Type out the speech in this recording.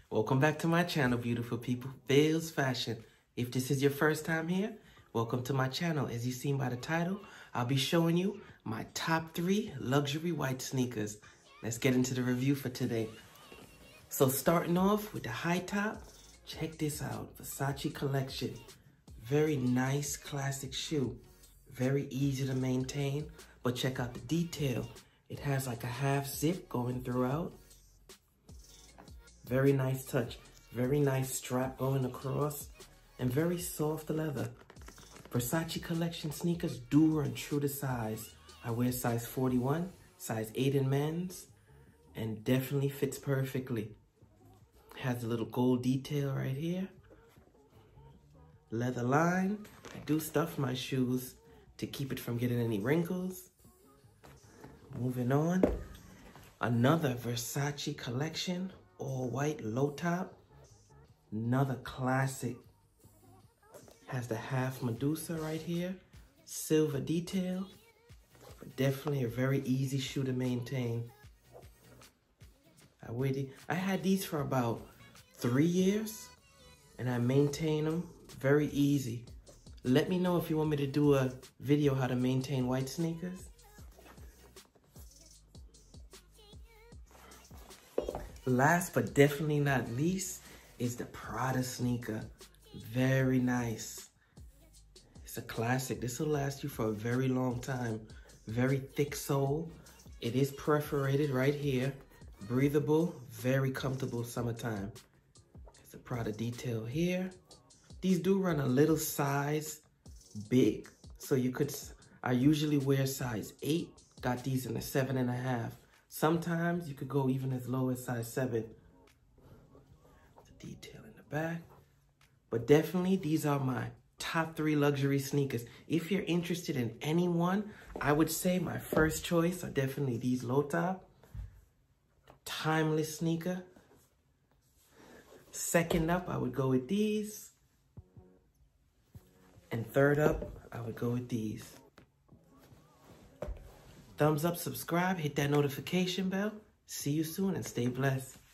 Welcome back to my channel, beautiful people. Bales Fashion. If this is your first time here, welcome to my channel. As you've seen by the title, I'll be showing you my top 3 luxury white sneakers. Let's get into the review for today. So starting off with the high top, check this out. Versace collection. Very nice classic shoe. Very easy to maintain, but check out the detail. It has like a half zip going throughout. Very nice touch. Very nice strap going across. And very soft leather. Versace collection sneakers do run true to size. I wear size 41, size 8 in men's, and definitely fits perfectly. Has a little gold detail right here. Leather line. I do stuff my shoes to keep it from getting any wrinkles. Moving on. Another Versace collection. All white low top. Another classic. Has the half Medusa right here. Silver detail. But definitely a very easy shoe to maintain. I had these for about 3 years. And I maintain them very easy. Let me know if you want me to do a video how to maintain white sneakers. Last but definitely not least is the Prada sneaker. Very nice. It's a classic. This will last you for a very long time. Very thick sole. It is perforated right here. Breathable, very comfortable summertime. It's a Prada detail here. These do run a little size big. So I usually wear size 8. Got these in a 7.5. Sometimes you could go even as low as size 7. The detail in the back. But definitely these are my top 3 luxury sneakers. If you're interested in any one, I would say my first choice are definitely these low top. Timeless sneaker. Second up, I would go with these. And third up, I would go with these. Thumbs up, subscribe, hit that notification bell. See you soon and stay blessed.